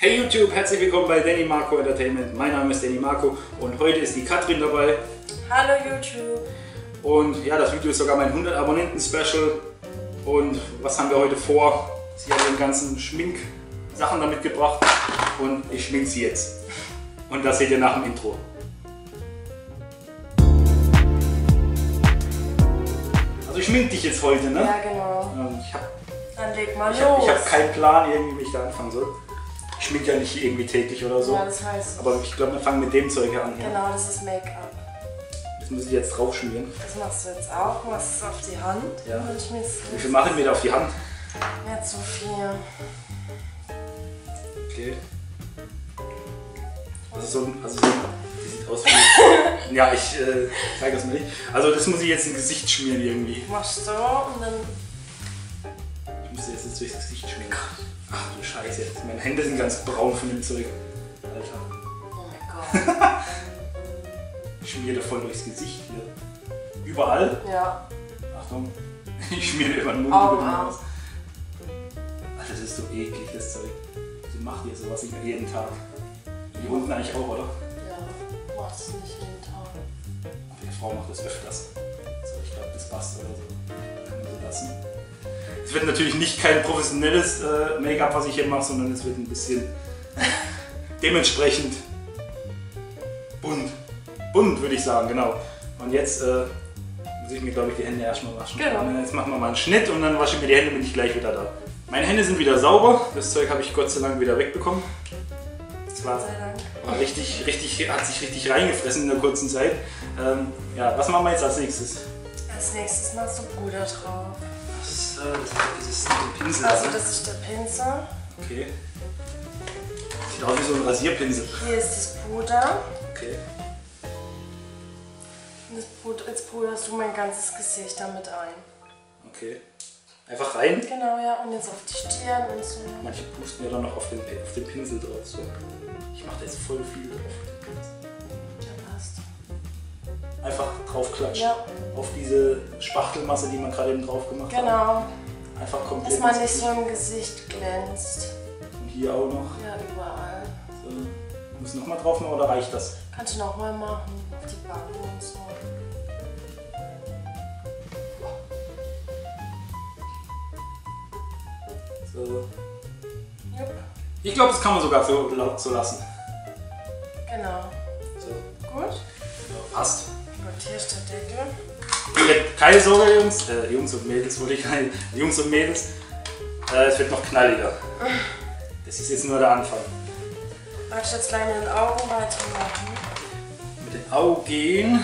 Hey YouTube, herzlich willkommen bei Danny Marco Entertainment. Mein Name ist Danny Marco und heute ist die Katrin dabei. Hallo YouTube. Und ja, das Video ist sogar mein 100 Abonnenten Special. Und was haben wir heute vor? Sie haben den ganzen Schminksachen da mitgebracht und ich schmink sie jetzt. Und das seht ihr nach dem Intro. Also ich schmink dich jetzt heute, ne? Ja, genau. Dann leg mal los. Ich hab keinen Plan, irgendwie, wie ich da anfangen soll. Ich schmink ja nicht irgendwie täglich oder so. Ja, das heißt. Aber ich glaube, wir fangen mit dem Zeug hier an. Hier. Genau, das ist Make-up. Das muss ich jetzt drauf schmieren. Das machst du jetzt auch. Du machst es auf die Hand. Ja. Und schmierst Wie viel machen wir da auf die Hand? Nicht so viel. Okay. Also die sieht aus wie. Ja, ich zeige das mal nicht. Also das muss ich jetzt ins Gesicht schmieren irgendwie. Machst du und dann. Ich muss jetzt durchs Gesicht schmieren. Ach du Scheiße, meine Hände sind ganz braun von dem Zeug. Alter. Oh mein Gott. Ich schmiere voll durchs Gesicht hier. Überall. Ja. Achtung. Ich schmiere über den Mund. Augen über den auf. Nase. Alter, das ist so eklig, das Zeug. Sie macht ihr sowas nicht jeden Tag. Die Hunden eigentlich auch, oder? Ja, machst du nicht jeden Tag. Die Frau macht das öfters. So, ich glaube, das passt oder so. Kann man so lassen. Es wird natürlich nicht kein professionelles Make-up, was ich hier mache, sondern es wird ein bisschen dementsprechend bunt. Bunt würde ich sagen, genau. Und jetzt muss ich mir, glaube ich, die Hände erstmal waschen. Genau. Und jetzt machen wir mal einen Schnitt und dann wasche ich mir die Hände, bin ich gleich wieder da. Meine Hände sind wieder sauber. Das Zeug habe ich Gott sei Dank wieder wegbekommen. Das war richtig, hat sich richtig reingefressen in der kurzen Zeit. Ja, was machen wir jetzt als nächstes? Als nächstes machst du Puder drauf. Das ist ein Pinsel. Also das ist der Pinsel. Okay. Sieht aus wie so ein Rasierpinsel. Hier ist das Puder. Okay. Und jetzt puderst du mein ganzes Gesicht damit ein. Okay. Einfach rein. Genau, ja. Und jetzt auf die Stirn und so. Manche pusten ja dann noch auf den Pinsel drauf. So. Ich mache da jetzt voll viel drauf. Ja, passt. Einfach draufklatschen. Ja. Auf diese Spachtelmasse, die man gerade eben drauf gemacht hat. Genau. Einfach komplett. Dass man nicht so im Gesicht glänzt. Und hier auch noch. Ja, überall. So. Muss ich nochmal drauf machen oder reicht das? Kannst du nochmal machen. Auf die Backen und so. So. Jupp. Ich glaube, das kann man sogar so lassen. Genau. So. Gut. Ja, passt. Gut, hier ist der Deckel. Keine Sorge, Jungs. Jungs und Mädels, wollte ich sagen. Jungs und Mädels. Es wird noch knalliger. Das ist jetzt nur der Anfang. Magst du jetzt gleich mit den Augen weitermachen? Mit den Augen.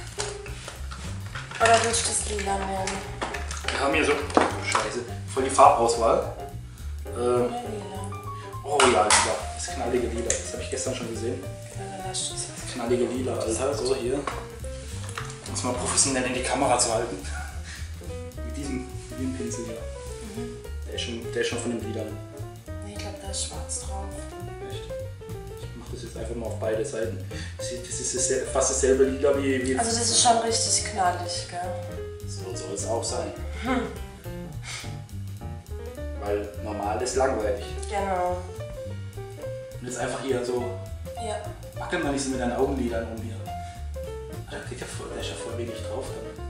Oder willst du das lila nehmen? Wir haben hier so. Oh, Scheiße. Voll die Farbauswahl. Oder lila? Oh ja, lila. Das knallige Lila. Das habe ich gestern schon gesehen. Ja, dann lässt du es. Das knallige Lila, Alter. So hier. Muss mal professionell in die Kamera zu halten. Mit diesem Pinsel hier. Mhm. Der ist schon von dem Lila. Nee, ich glaube, da ist schwarz drauf. Echt? Ich mache das jetzt einfach mal auf beide Seiten. Das ist fast dasselbe Lila wie. Also, das ist schon richtig knallig, gell? So soll es auch sein. Weil normal ist langweilig. Genau. Und jetzt einfach hier so. Ja. Wackel mal nicht so mit deinen Augenlidern um hier. Da ist ja voll wenig drauf.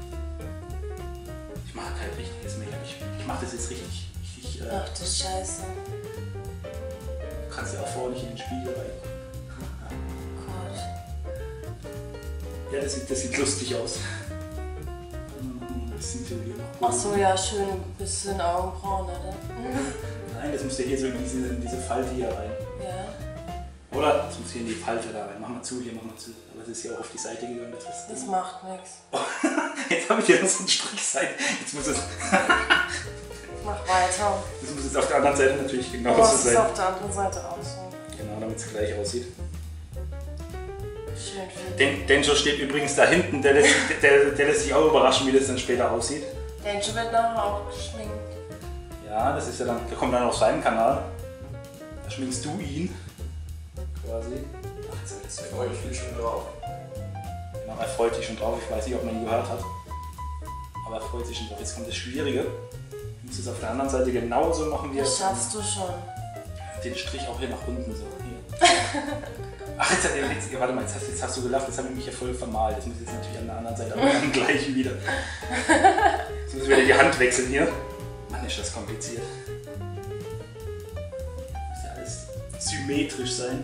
Ich mache kein richtiges Make-up. Ich mache das jetzt richtig. Ach du Scheiße. Du kannst ja auch vorher nicht in den Spiegel rein. Gott. Ja, das sieht lustig aus. Ein bisschen so hier noch. Ach so, ja, schön ein bisschen Augenbrauen, oder? Nein, das muss ja hier so in diese Falte hier rein. Ja. Oder? Das muss hier in die Falte da rein. Mach mal zu, hier, mach mal zu. Aber das ist ja auch auf die Seite gegangen. Das macht nichts. Jetzt habe ich hier noch so einen Strich sein. Jetzt muss es. Mach weiter. Das muss jetzt auf der anderen Seite natürlich Du genauso machst es sein. auf der anderen Seite auch so. Genau, damit es gleich aussieht. Schön viel. Denjo steht übrigens da hinten. Der lässt sich auch überraschen, wie das dann später aussieht. Denjo wird nachher auch geschminkt. Ja, das ist ja dann. Der kommt dann auf seinen Kanal. Da schminkst du ihn. Quasi. Ach, jetzt wird das so. freue ich mich schon drauf. Genau, er freut sich schon drauf. Ich weiß nicht, ob man ihn gehört hat. Aber er freut sich schon drauf. Jetzt kommt das Schwierige. Du musst es auf der anderen Seite genauso machen wie Das schaffst du schon. Den Strich auch hier nach unten so. Hier. Ach, warte mal, jetzt hast du gelacht, das habe ich mich ja voll vermalt. Das muss ich jetzt natürlich an der anderen Seite aber am gleichen wieder. Jetzt muss ich wieder die Hand wechseln hier. Mann, ist das kompliziert. Muss ja alles symmetrisch sein.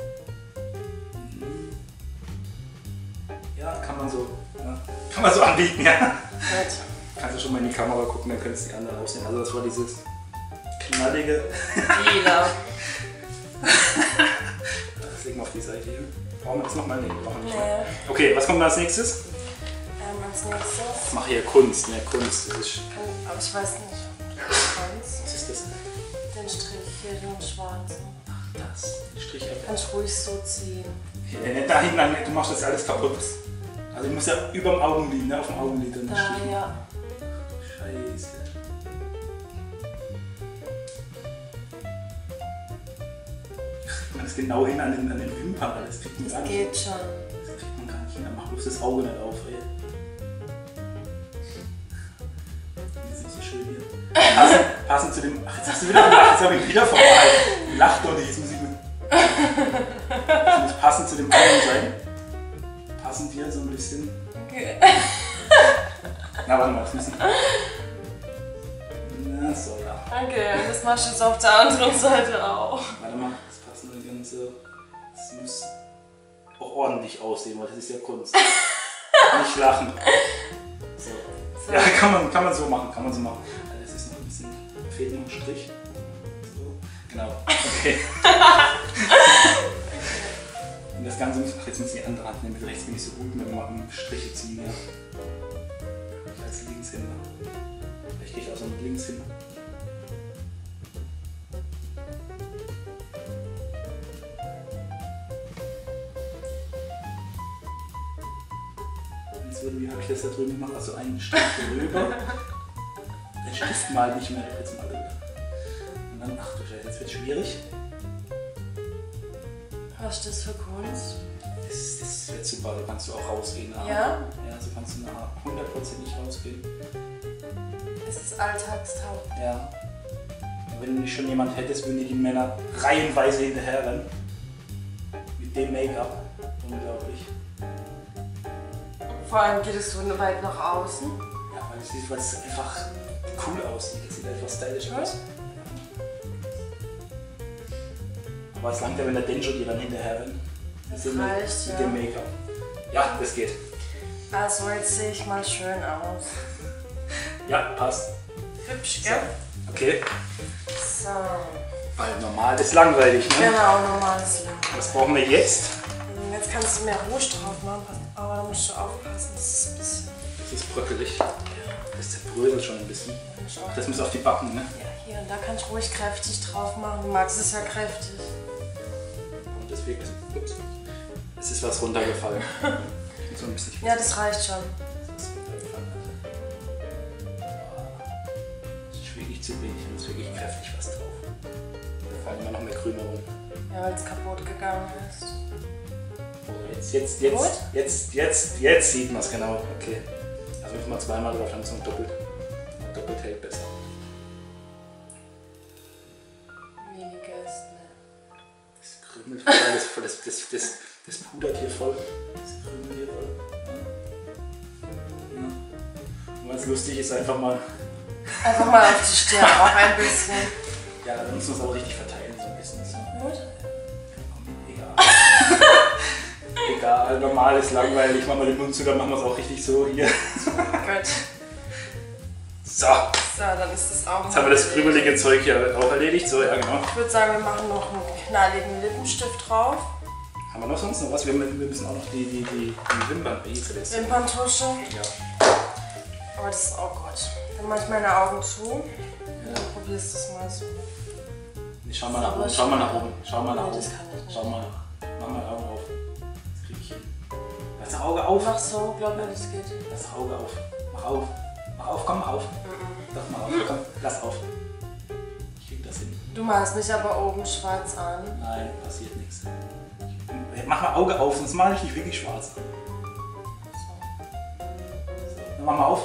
Ja, kann man so anbieten, ja. Gut. Kannst du schon mal in die Kamera gucken, dann können es die anderen aussehen. Also das war dieses knallige. Lila. Das legen wir auf die Seite hier. Brauchen wir das nochmal? Nee, brauchen wir nicht Nee. mehr. Okay, was kommt da als nächstes? Als nächstes. Ich mache hier Kunst, ne? Kunst. Das ist, Aber ich weiß nicht. was ist das? Den Strich hier, den schwarzen. Ach, das. Den Strich ab. Kannst ruhig so ziehen. Nicht da hinten, du machst das alles kaputt. Also ich muss ja über dem Augenlid, ne? Auf dem Augenlid dann Da, stehen. ja. Scheiße. Kriegt man das genau hin an den Wimpern alles? Kriegt man gar Das nicht. geht schon. Das kriegt man gar nicht hin. Dann mach bloß das Auge nicht auf, ey. Das ist so schön hier. Passend zu dem. Ach, jetzt hast du wieder gelacht. Jetzt habe ich wieder vorbei. Lach doch nicht. Jetzt muss ich mit. Das muss passend zu dem Augen sein. Passend hier so ein bisschen. Okay. Na, warte mal, das müssen. Na, so, ja. Okay, und das machst du jetzt auf der anderen Seite auch. Warte mal, das passt nur ganz so. Das muss auch ordentlich aussehen, weil das ist ja Kunst. Nicht lachen. So. So. Ja, kann man so machen, kann man so machen. Das ist noch ein bisschen, fehlt noch ein Strich. So, genau. Okay. Und das Ganze muss, ach, jetzt muss ich die andere Hand nehmen, rechts bin ich so gut mit dem Striche ziehen. Ja. Ich als Linkshänder. Vielleicht gehe ich auch so mit links hin. Wie habe ich das da drüben gemacht? Also einen Strich rüber. Den Stift mal nicht mehr, jetzt mal rüber. Und dann, ach du Scheiße, jetzt wird es schwierig. Was ist das für Kunst? Das wird super, da kannst du auch rausgehen. Ja? Ja, so kannst du nachher 100% rausgehen. Es ist alltagstauglich. Ja. Und wenn du nicht schon jemand hättest, würden dir die Männer reihenweise hinterherrennen. Mit dem Make-up. Unglaublich. Vor allem geht es so weit nach außen. Ja, weil es einfach cool aussieht. Es sieht einfach stylisch aus. Aber es langt ja, wenn der Denjo dir dann hinterher rennt. Das Mit reicht, ja. dem Make-up. Ja, das geht. Also jetzt sehe ich mal schön aus. Ja, passt. Hübsch, So. gell? Okay. So. Weil normal ist langweilig, ne? Genau, normales Leben. Was brauchen wir jetzt? Jetzt kannst du mehr Rouge drauf machen, aber da musst du aufpassen, das ist ein bisschen. Das ist bröckelig. Das zerbröselt schon ein bisschen. Ja, Das muss auf die Backen, ne? hier und da kannst du ruhig kräftig drauf machen. Du magst es ja kräftig. Und deswegen ist es ist was runtergefallen. So ein bisschen. Ja, das reicht schon. Das ist runtergefallen. Das ist wirklich zu wenig. Da muss wirklich kräftig was drauf. Da fallen immer noch mehr Krümel rum. Ja, weil es kaputt gegangen ist. Jetzt sieht man es genau. Okay. Also müssen wir zweimal drauf, dann müssen wir doppelt. Doppelt hält besser. Weniger ist ne. Das krümelt voll, das pudert hier voll. Das krümelt hier voll. Ja. Und was lustig ist, einfach mal. Einfach mal auf die Stirn auch ein bisschen. Ja, dann müssen wir es aber richtig verteilen, so ein bisschen. So. Gut. Egal. Egal, normal ist langweilig. Machen wir den Mund zu, dann machen wir es auch richtig so hier. Gut. So. So, dann ist das auch. Jetzt haben wir das krümelige Zeug hier auch erledigt. So, ja genau. Ich würde sagen, wir machen noch einen knalligen Lippenstift drauf. Haben wir noch sonst noch was? Wir müssen auch noch die Wimpern. Wimperntusche. Ja. Aber das ist auch gut. Dann mache ich meine Augen zu. Ja. Dann probierst du es mal so. Nee, schau mal nach oben. Schau mal nach oben. Schau mal nach Nee, oben. das kann ich nicht. Schau mal. Mach mal Augen auf. Das krieg ich hin. Lass das Auge auf. Mach so, glaub mir, das geht. Lass das Auge auf. Mach auf. Mach auf, komm auf. Sag mal auf. Komm, lass auf. Ich krieg das hin. Du malst mich aber oben schwarz an. Nein, passiert nichts. Mach mal Auge auf, sonst male ich nicht wirklich schwarz. So, dann mach mal auf.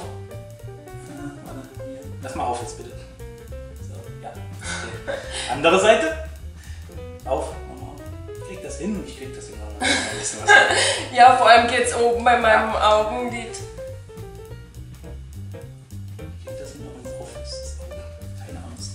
Warte, hier. Lass mal auf jetzt bitte. So, ja. Okay. Andere Seite. Auf, Mama. Ich krieg das hin, ich krieg das hin. Ja, vor allem geht's oben bei meinem Augenlid. Ich krieg das hin, auch wenn es offen ist. Keine Angst.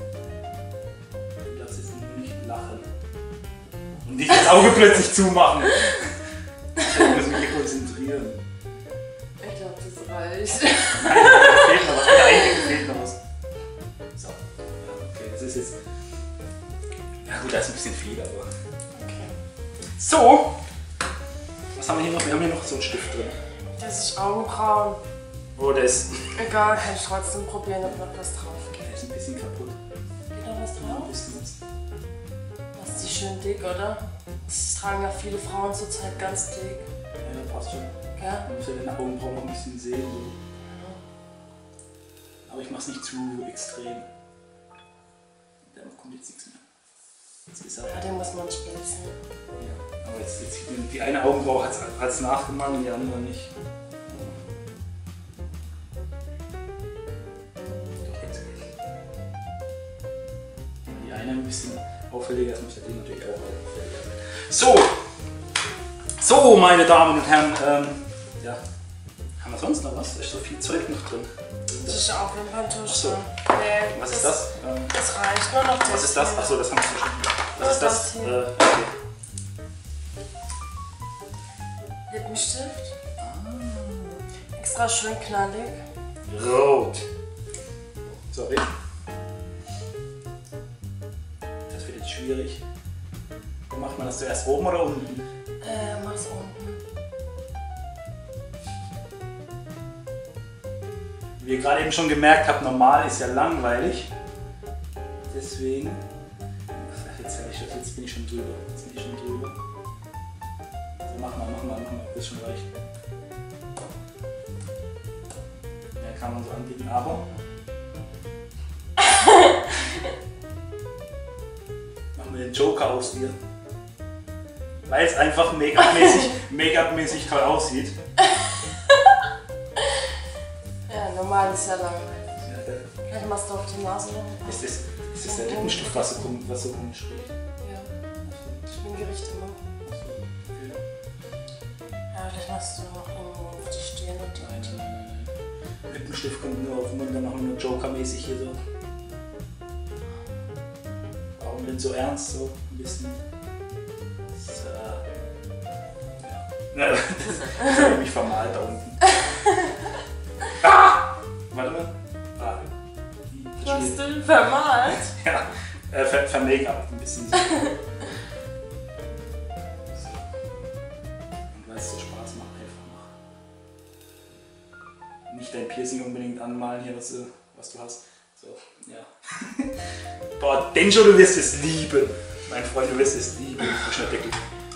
Du darfst jetzt nicht lachen. Und nicht das Auge plötzlich zumachen. Ich muss mich hier konzentrieren. Ich glaube, das reicht. Nein, da fehlt noch was. Bei der Einwicklung fehlt noch was. So. Ja, okay, das ist jetzt. Ja gut, da ist ein bisschen viel, aber. Okay. So! Was haben wir hier noch? Wir haben hier noch so einen Stift drin. Das ist Augenbrauen. Oh, der ist. Egal, kann ich trotzdem probieren, ob noch was drauf geht. Der ist ein bisschen kaputt. Geht noch was Ja, drauf? ein bisschen was. Das ist die schön dick, oder? Das tragen ja viele Frauen zurzeit ganz dick. Ja, passt schon. Gell? Man muss ja den Augenbrauen noch ein bisschen sehen. So. Aber ich mach's nicht zu extrem. Danach kommt jetzt nichts mehr. Jetzt ist er. Ja, den muss man spritzen. Ja. Aber jetzt sieht man, die eine Augenbraue hat's nachgemalt und die andere nicht. Doch, jetzt geht's. Die eine ein bisschen auffälliger ist, muss der die natürlich auch auffälliger sein. So, meine Damen und Herren, ja. Haben wir sonst noch was? Da ist so viel Zeug noch drin. Das ist auch Wimperntusch. Ach so. Nee, Was ist das? Das reicht nur noch. Was ist das? Achso, das haben wir schon. Was ist das? hier. Okay. Lippenstift. Extra schön knallig. Rot. Sorry. Das wird jetzt schwierig. Macht man das zuerst oben oder unten? Mach's unten. Wie ihr gerade eben schon gemerkt habt, normal ist ja langweilig. Deswegen. Jetzt bin ich schon drüber. So, mach mal, das schon reicht. Ja, kann man so anbieten, aber. Machen wir den Joker aus dir. Weil es einfach Make-up-mäßig toll aussieht. Ja, normal ist ja langweilig. Ja, Vielleicht machst du auf die Nase noch. ist das der Lippenstift, was so rumspricht? Ja, ich bin Gericht immer. Ja, vielleicht machst du noch irgendwo auf die Stirn und die Nein. Lippenstift kommt nur auf den Mund, dann machen wir nur Joker-mäßig hier so. Warum denn so ernst? So ein bisschen. So. Ja. Das habe ich mich vermalt da unten. Ah! Warte mal. Ah. Du hast den vermalt? Ja, ver-Make-up ein bisschen so. Und weil es so Spaß macht, einfach mach. Nicht dein Piercing unbedingt anmalen hier, was du hast. So, ja. Boah, Denjo, du wirst es lieben. Mein Freund, du wirst es lieben. Deckel.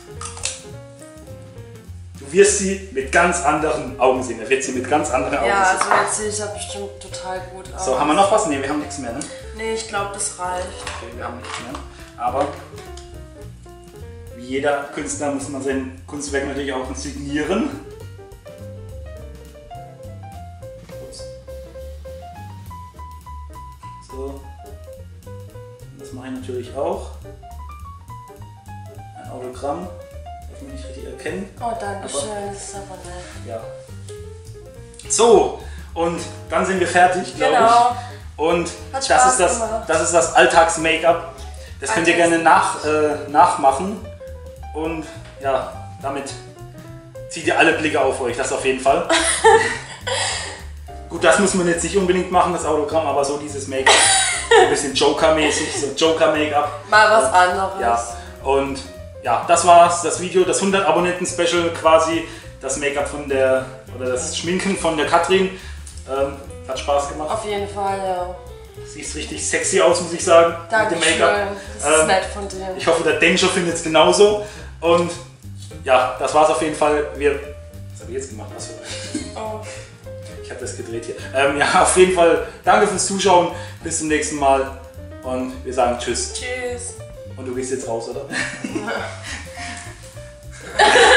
Du wirst sie mit ganz anderen Augen sehen. Er wird sie mit ganz anderen Augen Ja, sehen. also jetzt sehe ich ja bestimmt total gut aus. So, haben wir noch was? Ne, wir haben nichts mehr, ne? Nee, ich glaube, das reicht. Okay, wir haben nichts mehr. Aber wie jeder Künstler muss man sein Kunstwerk natürlich auch signieren. Ups. So. Das mache ich natürlich auch. Ein Autogramm. Darf man nicht richtig erkennen. Oh, danke schön, das ist aber nett. Ja. So, und dann sind wir fertig, glaube Genau. ich. Und Hat das Spaß ist gemacht. das Alltags-Make-up. Das könnt ihr gerne nachmachen. Und ja, damit zieht ihr alle Blicke auf euch, das auf jeden Fall. Gut, das muss man jetzt nicht unbedingt machen, das Autogramm, aber so dieses Make-up. So ein bisschen Joker-mäßig, so Joker-Make-up. Mal was anderes. Ja, und ja, das war's, das Video, das 100 Abonnenten-Special quasi, das Make-up oder das Schminken von der Katrin. Hat Spaß gemacht. Auf jeden Fall, ja. Siehst richtig sexy aus, muss ich sagen, Danke mit dem Make-up. Das ist nett von dir. Ich hoffe, der Denjo findet es genauso. Und ja, das war's auf jeden Fall. Was habe ich jetzt gemacht? Achso. Oh. Ich habe das gedreht hier. Ja, auf jeden Fall danke fürs Zuschauen. Bis zum nächsten Mal. Und wir sagen Tschüss. Tschüss. Und du gehst jetzt raus, oder?